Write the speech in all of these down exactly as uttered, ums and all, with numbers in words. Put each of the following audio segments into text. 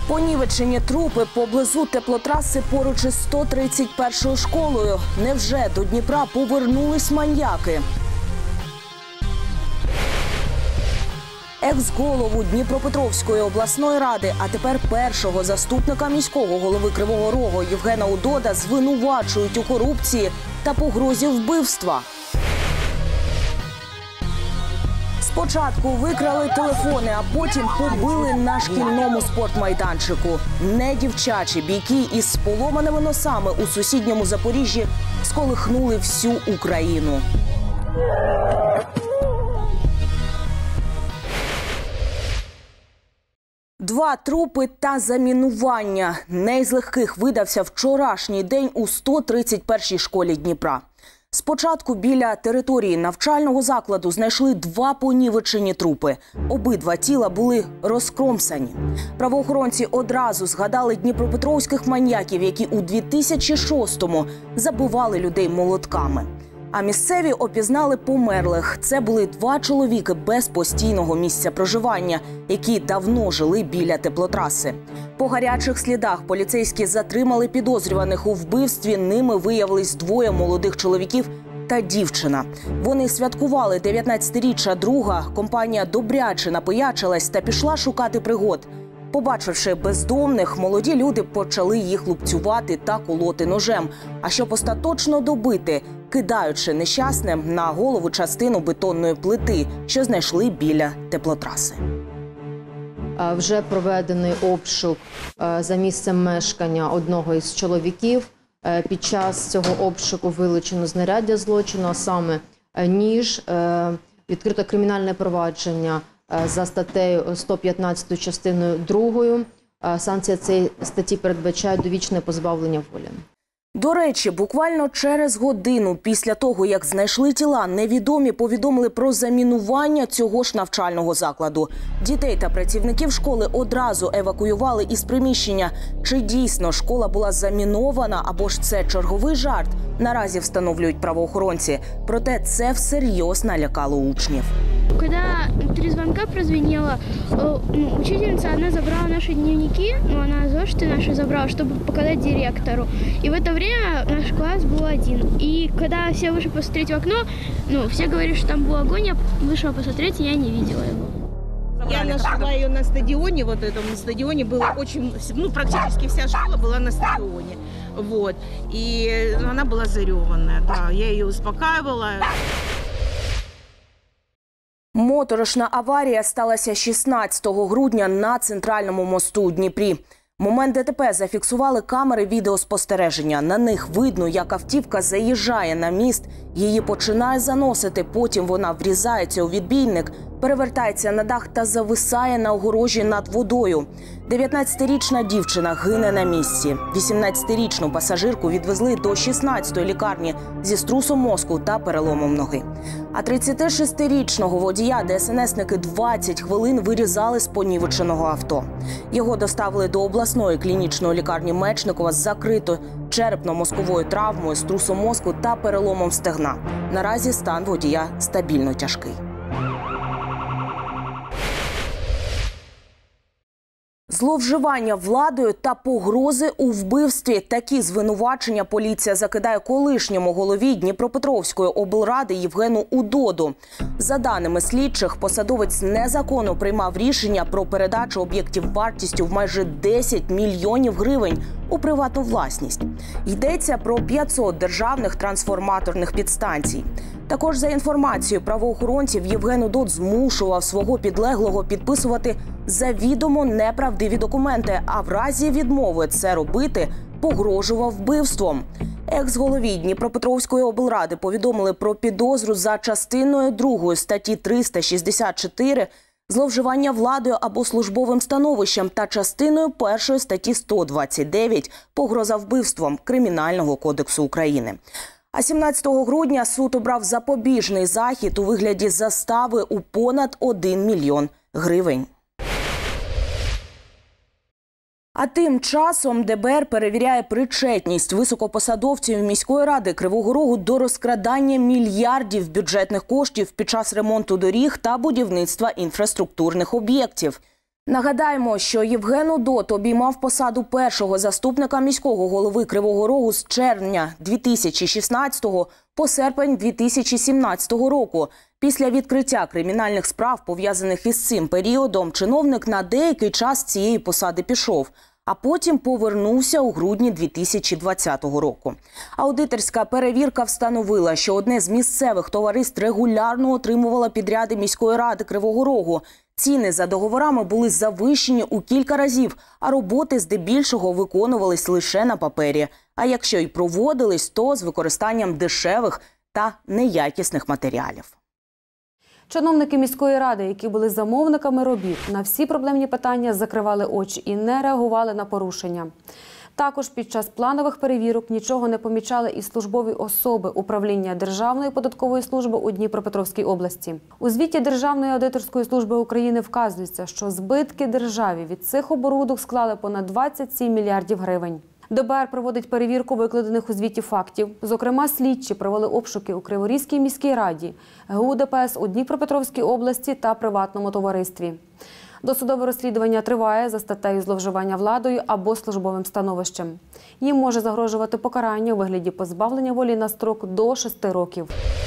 Понівечені трупи поблизу теплотраси поруч із сто тридцять першою школою. Невже до Дніпра повернулись маньяки? Екс-голову Дніпропетровської обласної ради, а тепер першого заступника міського голови Кривого Рогу Євгена Удода звинувачують у корупції та погрозі вбивства. Спочатку викрали телефони, а потім побили на шкільному спортмайданчику. Не дівчачі бійки із поломаними носами у сусідньому Запоріжжі сколихнули всю Україну. Два трупи та замінування. Не із легких видався вчорашній день у сто тридцять першій школі Дніпра. Спочатку біля території навчального закладу знайшли два понівечені трупи. Обидва тіла були розкромсані. Правоохоронці одразу згадали дніпропетровських маньяків, які у дві тисячі шостому забивали людей молотками. А місцеві опізнали померлих. Це були два чоловіки без постійного місця проживання, які давно жили біля теплотраси. По гарячих слідах поліцейські затримали підозрюваних у вбивстві. Ними виявились двоє молодих чоловіків та дівчина. Вони святкували дев'ятнадцятиріччя друга. Компанія добряче напиячилась та пішла шукати пригод. Побачивши бездомних, молоді люди почали їх лупцювати та колоти ножем. А щоб остаточно добити, кидаючи нещасним на голову частину бетонної плити, що знайшли біля теплотраси. Вже проведений обшук за місцем мешкання одного із чоловіків. Під час цього обшуку вилучено знаряддя злочину, а саме ніж, відкрито кримінальне провадження за статтею сто п'ятнадцятою частиною другою. Санкція цієї статті передбачає довічне позбавлення волі. До речі, буквально через годину після того, як знайшли тіла, невідомі повідомили про замінування цього ж навчального закладу. Дітей та працівників школи одразу евакуювали із приміщення. Чи дійсно школа була замінована, або ж це черговий жарт, наразі встановлюють правоохоронці. Проте це всерйоз налякало учнів. Когда три звонка прозвенело, учительница, она забрала наши дневники, ну, она зошиты наши забрала, чтобы показать директору. И в это время наш класс был один. И когда все вышли посмотреть в окно, ну, все говорили, что там был огонь, я вышла посмотреть, и я не видела его. Я нашла ее на стадионе, вот этом стадионе было очень, ну, практически вся школа была на стадионе, вот. И она была зареванная, да, я ее успокаивала. Моторошна аварія сталася шістнадцятого грудня на центральному мосту у Дніпрі. Момент ДТП зафіксували камери відеоспостереження. На них видно, як автівка заїжджає на міст, її починає заносити, потім вона врізається у відбійник, перевертається на дах та зависає на огорожі над водою. дев'ятнадцятирічна дівчина гине на місці. вісімнадцятирічну пасажирку відвезли до шістнадцятої лікарні зі струсом мозку та переломом ноги. А тридцятишестирічного водія ДСНСники двадцять хвилин вирізали з понівеченого авто. Його доставили до обласної клінічної лікарні Мечникова з закритою черепно-мозковою травмою, струсом мозку та переломом стегна. Наразі стан водія стабільно тяжкий. Зловживання владою та погрози у вбивстві. Такі звинувачення поліція закидає колишньому голові Дніпропетровської облради Євгену Удоду. За даними слідчих, посадовець незаконно приймав рішення про передачу об'єктів вартістю в майже десять мільйонів гривень у приватну власність. Йдеться про п'ятсот державних трансформаторних підстанцій. Також, за інформацією правоохоронців, Євген Удод змушував свого підлеглого підписувати завідомо неправдиві документи, а в разі відмови це робити погрожував вбивством. Екс-голові Дніпропетровської облради повідомили про підозру за частиною другої статті триста шістдесят чотири «Зловживання владою або службовим становищем» та частиною першої статті сто двадцять дев'ять «Погроза вбивством» Кримінального кодексу України. А сімнадцятого грудня суд обрав запобіжний захід у вигляді застави у понад один мільйон гривень. А тим часом ДБР перевіряє причетність високопосадовців міської ради Кривого Рогу до розкрадання мільярдів бюджетних коштів під час ремонту доріг та будівництва інфраструктурних об'єктів. Нагадаємо, що Євген Удод обіймав посаду першого заступника міського голови Кривого Рогу з червня дві тисячі шістнадцятого по серпень дві тисячі сімнадцятого року. Після відкриття кримінальних справ, пов'язаних із цим періодом, чиновник на деякий час з цієї посади пішов, а потім повернувся у грудні дві тисячі двадцятого року. Аудиторська перевірка встановила, що одне з місцевих товариств регулярно отримувало підряди міської ради Кривого Рогу. Ціни за договорами були завищені у кілька разів, а роботи здебільшого виконувались лише на папері. А якщо й проводились, то з використанням дешевих та неякісних матеріалів. Чиновники міської ради, які були замовниками робіт, на всі проблемні питання закривали очі і не реагували на порушення. Також під час планових перевірок нічого не помічали і службові особи управління Державної податкової служби у Дніпропетровській області. У звіті Державної аудиторської служби України вказується, що збитки державі від цих оборудок склали понад двадцять сім мільярдів гривень. Д Б Р проводить перевірку викладених у звіті фактів. Зокрема, слідчі провели обшуки у Криворізькій міській раді, Г У Д П С у Дніпропетровській області та приватному товаристві. Досудове розслідування триває за статтею зловживання владою або службовим становищем. Їм може загрожувати покарання у вигляді позбавлення волі на строк до шести років.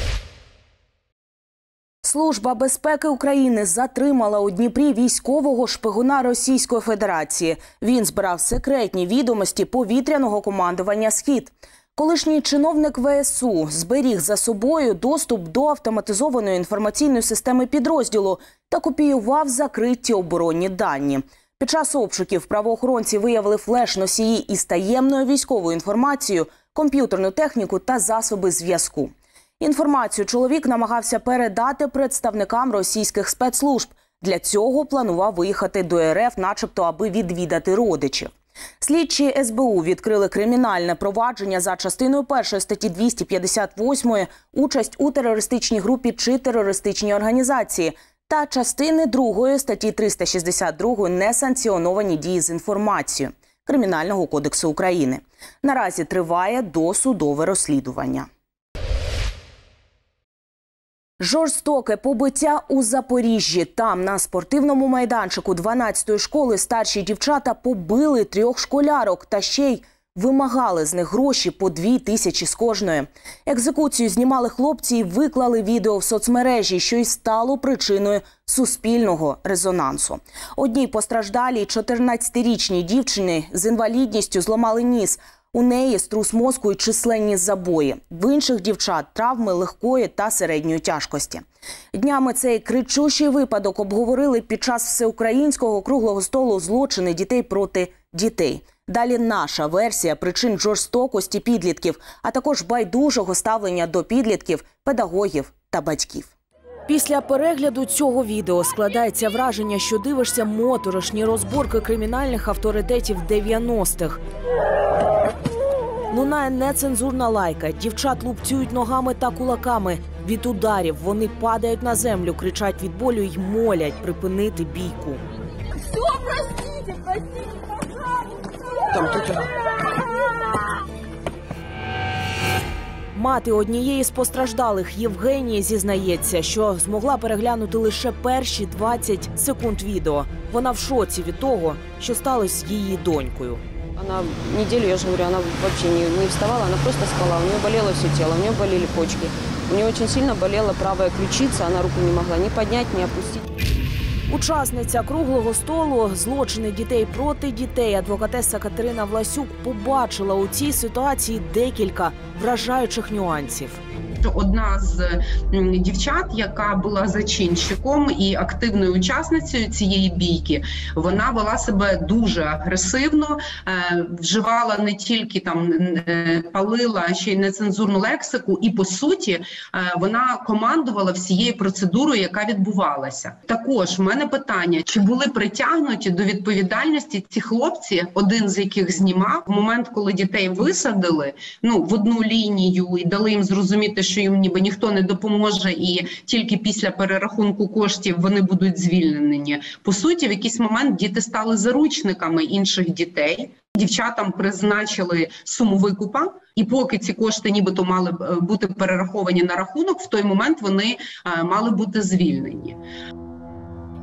Служба безпеки України затримала у Дніпрі військового шпигуна Російської Федерації. Він збирав секретні відомості повітряного командування «Схід». Колишній чиновник В С У зберіг за собою доступ до автоматизованої інформаційної системи підрозділу та копіював закриті оборонні дані. Під час обшуків правоохоронці виявили флеш-носії із таємною військовою інформацією, комп'ютерну техніку та засоби зв'язку. Інформацію чоловік намагався передати представникам російських спецслужб. Для цього планував виїхати до Ер Еф, начебто, аби відвідати родичів. Слідчі С Б У відкрили кримінальне провадження за частиною першої статті двісті п'ятдесят восьмої «Участь у терористичній групі чи терористичній організації» та частини другої статті триста шістдесят два «Несанкціоновані дії з інформацією» Кримінального кодексу України. Наразі триває досудове розслідування. Жорстоке побиття у Запоріжжі. Там, на спортивному майданчику дванадцятої школи, старші дівчата побили трьох школярок та ще й вимагали з них гроші по дві тисячі з кожної. Екзекуцію знімали хлопці і виклали відео в соцмережі, що й стало причиною суспільного резонансу. Одній постраждалій чотирнадцятирічній дівчині з інвалідністю зламали ніс. У неї струс мозку і численні забої. В інших дівчат – травми легкої та середньої тяжкості. Днями цей кричущий випадок обговорили під час всеукраїнського круглого столу «Злочини дітей проти дітей». Далі наша версія причин жорстокості підлітків, а також байдужого ставлення до підлітків, педагогів та батьків. Після перегляду цього відео складається враження, що дивишся моторошні розборки кримінальних авторитетів дев'яностих. Лунає нецензурна лайка, дівчат лупцюють ногами та кулаками. Від ударів вони падають на землю, кричать від болю й молять припинити бійку. Все, простите, простите, пожалуйста! Мати однієї з постраждалих, Євгенії, зізнається, що змогла переглянути лише перші двадцять секунд відео. Вона в шоці від того, що сталося з її донькою. Она неделю, я же говорю, она вообще не, не вставала, она просто спала. У нее болело все тело, у нее болели почки. У нее очень сильно болела правая ключица, она руку не могла ни поднять, ни опустить. Учасниця круглого столу «Злочини дітей проти дітей» адвокатеса Катерина Власюк побачила у цій ситуації декілька вражаючих нюансів. Одна з дівчат, яка була зачинщиком і активною учасницею цієї бійки, вона вела себе дуже агресивно, вживала не тільки там палила, а ще й нецензурну лексику, і по суті вона командувала всією процедурою, яка відбувалася. Також в мене питання, чи були притягнуті до відповідальності ці хлопці, один з яких знімав, в момент, коли дітей висадили, ну, в одну лінію і дали їм зрозуміти, що їм ніби ніхто не допоможе і тільки після перерахунку коштів вони будуть звільнені. По суті, в якийсь момент діти стали заручниками інших дітей. Дівчатам призначили суму викупа, і поки ці кошти нібито мали бути перераховані на рахунок, в той момент вони мали бути звільнені.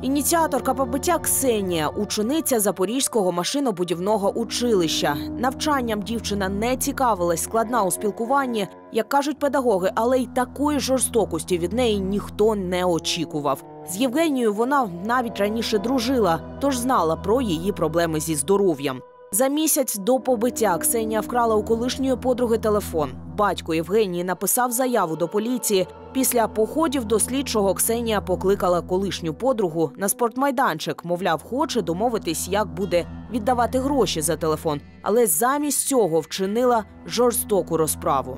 Ініціаторка побиття Ксенія – учениця Запорізького машинобудівного училища. Навчанням дівчина не цікавилась, складна у спілкуванні, як кажуть педагоги, але й такої жорстокості від неї ніхто не очікував. З Євгенією вона навіть раніше дружила, тож знала про її проблеми зі здоров'ям. За місяць до побиття Ксенія вкрала у колишньої подруги телефон. Батько Євгенії написав заяву до поліції. Після походів до слідчого Ксенія покликала колишню подругу на спортмайданчик. Мовляв, хоче домовитись, як буде віддавати гроші за телефон. Але замість цього вчинила жорстоку розправу.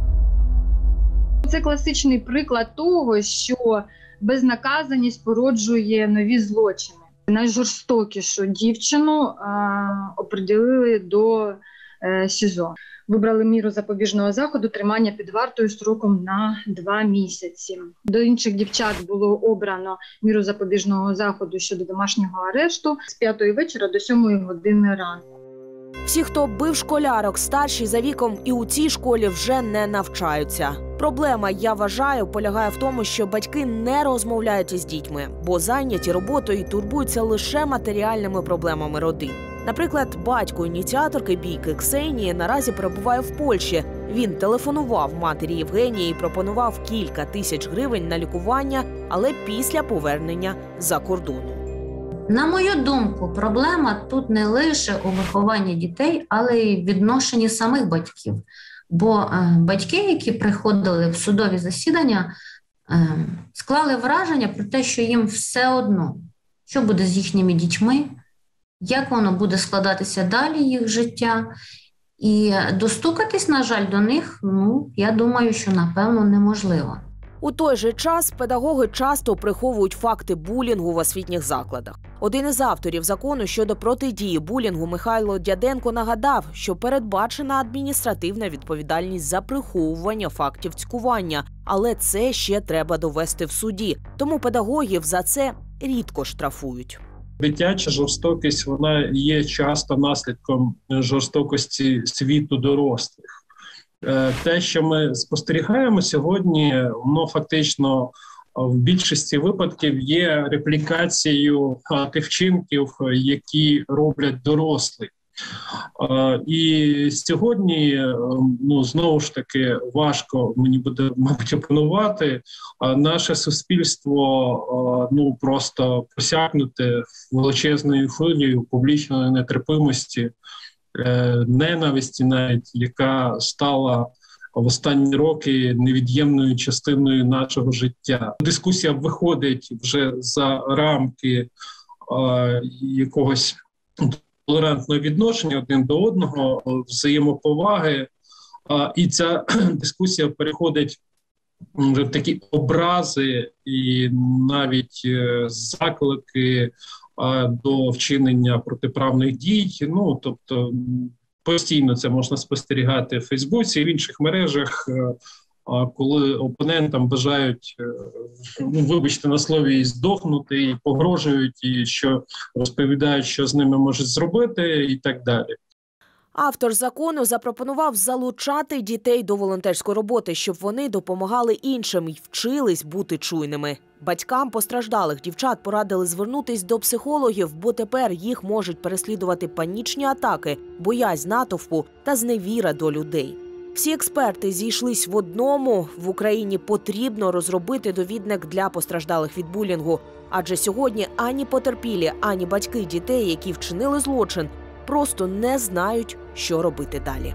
Це класичний приклад того, що безнаказаність породжує нові злочини. Найжорстокішу дівчину а, оприділили до е, СІЗО. Вибрали міру запобіжного заходу тримання під вартою строком на два місяці. До інших дівчат було обрано міру запобіжного заходу щодо домашнього арешту з п'ятої вечора до сьомої години ранку. Всі, хто бив школярок, старші за віком, і у цій школі вже не навчаються. Проблема, я вважаю, полягає в тому, що батьки не розмовляють із дітьми, бо зайняті роботою і турбуються лише матеріальними проблемами родин. Наприклад, батько ініціаторки бійки Ксенії наразі перебуває в Польщі. Він телефонував матері Євгенії і пропонував кілька тисяч гривень на лікування, але після повернення за кордону. На мою думку, проблема тут не лише у вихованні дітей, але й в відношенні самих батьків. Бо е, батьки, які приходили в судові засідання, е, склали враження про те, що їм все одно, що буде з їхніми дітьми, як воно буде складатися далі їх життя. І достукатись, на жаль, до них, ну, я думаю, що, напевно, неможливо. У той же час педагоги часто приховують факти булінгу в освітніх закладах. Один із авторів закону щодо протидії булінгу Михайло Дяденко нагадав, що передбачена адміністративна відповідальність за приховування фактів цькування, але це ще треба довести в суді, тому педагогів за це рідко штрафують. Дитяча жорстокість, вона є часто наслідком жорстокості світу дорослих. Те, що ми спостерігаємо сьогодні, воно фактично в більшості випадків є реплікацією тих вчинків, які роблять дорослі. І сьогодні, ну, знову ж таки, важко мені буде, мабуть, опанувати, наше суспільство, ну, просто просякнуте величезною хвилею публічної нетерпимості, ненависті навіть, яка стала в останні роки невід'ємною частиною нашого життя. Дискусія виходить вже за рамки е, якогось толерантного відношення один до одного, взаємоповаги, е, і ця дискусія переходить вже в такі образи і навіть е, заклики до вчинення протиправних дій. Ну, тобто, постійно це можна спостерігати в Фейсбуці і в інших мережах, коли опонентам бажають, ну, вибачте на слові, і здохнути, і погрожують, і що розповідають, що з ними можуть зробити, і так далі. Автор закону запропонував залучати дітей до волонтерської роботи, щоб вони допомагали іншим і вчились бути чуйними. Батькам постраждалих дівчат порадили звернутись до психологів, бо тепер їх можуть переслідувати панічні атаки, боязнь натовпу та зневіра до людей. Всі експерти зійшлись в одному – в Україні потрібно розробити довідник для постраждалих від булінгу. Адже сьогодні ані потерпілі, ані батьки дітей, які вчинили злочин, просто не знають, що робити далі.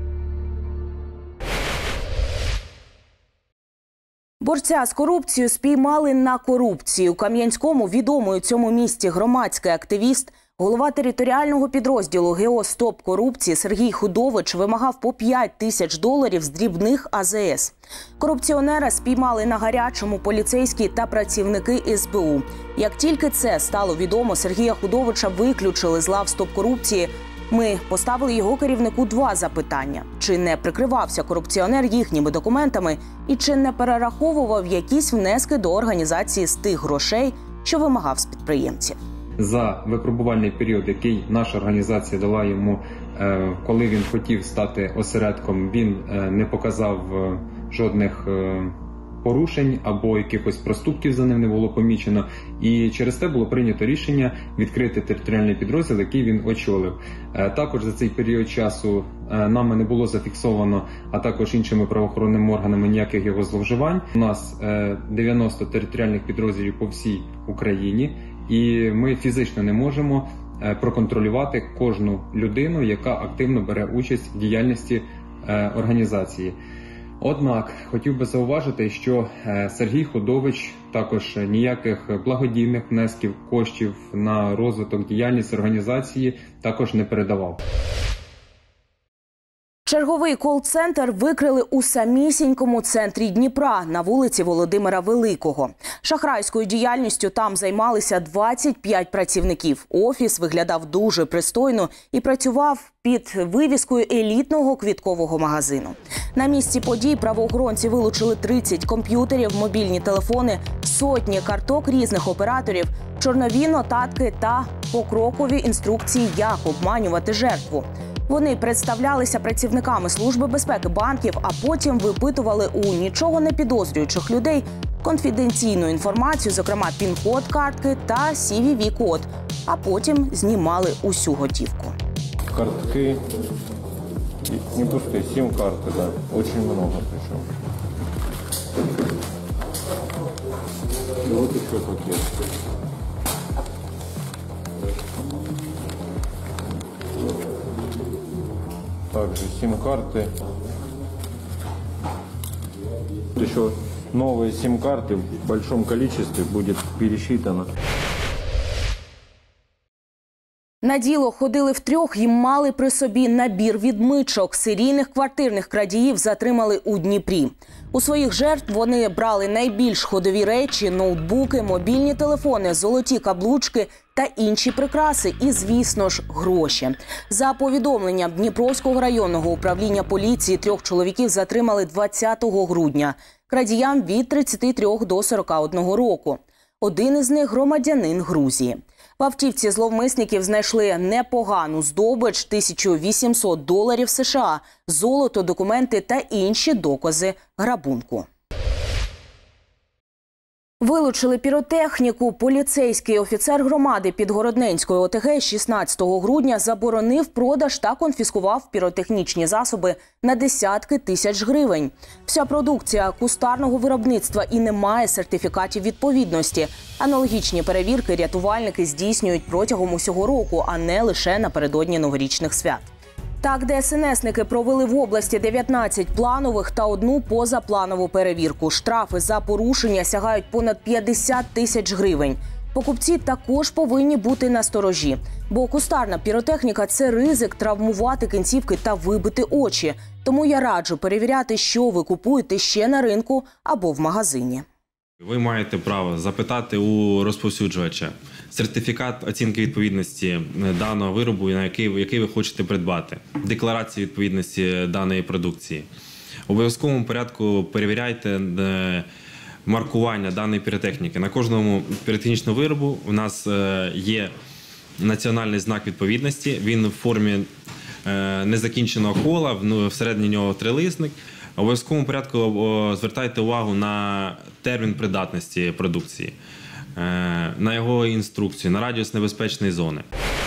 Борця з корупцією спіймали на корупції. У Кам'янському відомий у цьому місті громадський активіст, голова територіального підрозділу ГО «Стоп корупції» Сергій Худович вимагав по п'ять тисяч доларів з дрібних А З С. Корупціонера спіймали на гарячому поліцейські та працівники С Б У. Як тільки це стало відомо, Сергія Худовича виключили з лав «Стоп корупції». Ми поставили його керівнику два запитання. Чи не прикривався корупціонер їхніми документами і чи не перераховував якісь внески до організації з тих грошей, що вимагав з підприємців. За випробувальний період, який наша організація дала йому, коли він хотів стати осередком, він не показав жодних порушень або якихось проступків за ним не було помічено. І через те було прийнято рішення відкрити територіальний підрозділ, який він очолив. Також за цей період часу нами не було зафіксовано, а також іншими правоохоронними органами, ніяких його зловживань. У нас дев'яносто територіальних підрозділів по всій Україні, і ми фізично не можемо проконтролювати кожну людину, яка активно бере участь в діяльності організації. Однак хотів би зауважити, що Сергій Ходович також ніяких благодійних внесків, коштів на розвиток діяльності організації також не передавав. Черговий кол-центр викрили у самісінькому центрі Дніпра на вулиці Володимира Великого. Шахрайською діяльністю там займалися двадцять п'ять працівників. Офіс виглядав дуже пристойно і працював під вивіскою елітного квіткового магазину. На місці подій правоохоронці вилучили тридцять комп'ютерів, мобільні телефони, сотні карток різних операторів, чорнові нотатки та покрокові інструкції, як обманювати жертву. Вони представлялися працівниками Служби безпеки банків, а потім випитували у нічого не підозрюючих людей конфіденційну інформацію, зокрема пін-код картки та сі ві ві-код, а потім знімали усю готівку. Картки, не пустые, сим-карты, да, очень много причем. И вот еще пакет. Также сим-карты. Еще новые сим-карты в большом количестве будет пересчитано. На діло ходили втрьох і мали при собі набір відмичок. Серійних квартирних крадіїв затримали у Дніпрі. У своїх жертв вони брали найбільш ходові речі – ноутбуки, мобільні телефони, золоті каблучки та інші прикраси і, звісно ж, гроші. За повідомленням Дніпровського районного управління поліції, трьох чоловіків затримали двадцятого грудня. Крадіям від тридцяти трьох до сорока одного року. Один із них – громадянин Грузії. В автівці зловмисників знайшли непогану здобич – тисячу вісімсот доларів США, золото, документи та інші докази грабунку. Вилучили піротехніку. Поліцейський офіцер громади Підгородненської о те ге шістнадцятого грудня заборонив продаж та конфіскував піротехнічні засоби на десятки тисяч гривень. Вся продукція кустарного виробництва і не має сертифікатів відповідності. Аналогічні перевірки рятувальники здійснюють протягом усього року, а не лише напередодні новорічних свят. Так, де ес ен есники провели в області дев'ятнадцять планових та одну позапланову перевірку. Штрафи за порушення сягають понад п'ятдесят тисяч гривень. Покупці також повинні бути насторожі, бо кустарна піротехніка – це ризик травмувати кінцівки та вибити очі. Тому я раджу перевіряти, що ви купуєте ще на ринку або в магазині. Ви маєте право запитати у розповсюджувача сертифікат оцінки відповідності даного виробу, на який, який ви хочете придбати, декларацію відповідності даної продукції. В обов'язковому порядку перевіряйте маркування даної піротехніки. На кожному піротехнічному виробу у нас є національний знак відповідності, він в формі незакінченого кола, всередині нього трилисник. В обов'язковому порядку звертайте увагу на термін придатності продукції, на його інструкцію, на радіус небезпечної зони.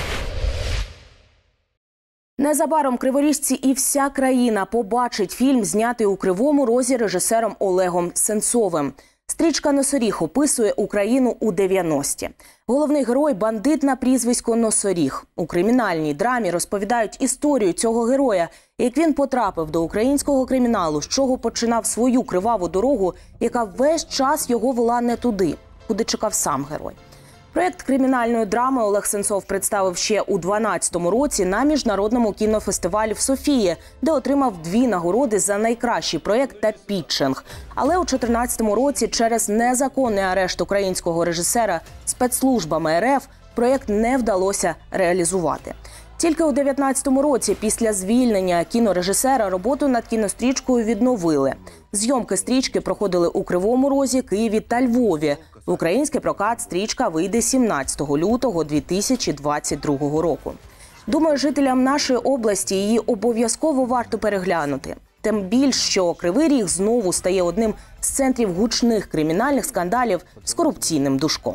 Незабаром криворіжці і вся країна побачить фільм, знятий у Кривому Розі режисером Олегом Сенцовим. Стрічка «Носоріг» описує Україну у дев'яності. Головний герой – бандит на прізвисько Носоріг. У кримінальній драмі розповідають історію цього героя, як він потрапив до українського криміналу, з чого починав свою криваву дорогу, яка весь час його вела не туди, куди чекав сам герой. Проєкт кримінальної драми Олег Сенцов представив ще у дванадцятому році на міжнародному кінофестивалі в Софії, де отримав дві нагороди за найкращий проєкт та пітчинг. Але у чотирнадцятому році через незаконний арешт українського режисера спецслужбами ер еф проєкт не вдалося реалізувати. Тільки у дев'ятнадцятому році, після звільнення кінорежисера, роботу над кінострічкою відновили. Зйомки стрічки проходили у Кривому Розі, Києві та Львові. В український прокат стрічка вийде сімнадцятого лютого дві тисячі двадцять другого року. Думаю, жителям нашої області її обов'язково варто переглянути. Тим більш, що Кривий Ріг знову стає одним з центрів гучних кримінальних скандалів з корупційним душком.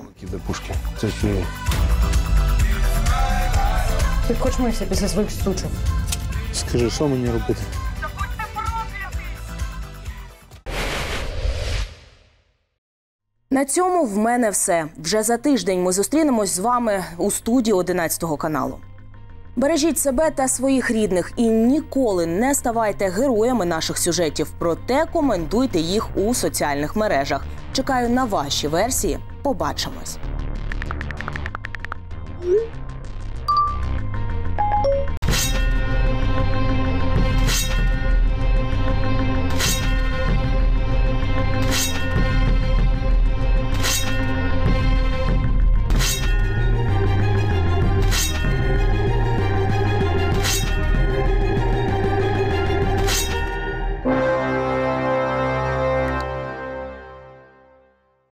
Ти вкочмився після своїх сучок. Скажи, що мені робити? На цьому в мене все. Вже за тиждень ми зустрінемось з вами у студії одинадцятого каналу. Бережіть себе та своїх рідних і ніколи не ставайте героями наших сюжетів. Проте коментуйте їх у соціальних мережах. Чекаю на ваші версії. Побачимось.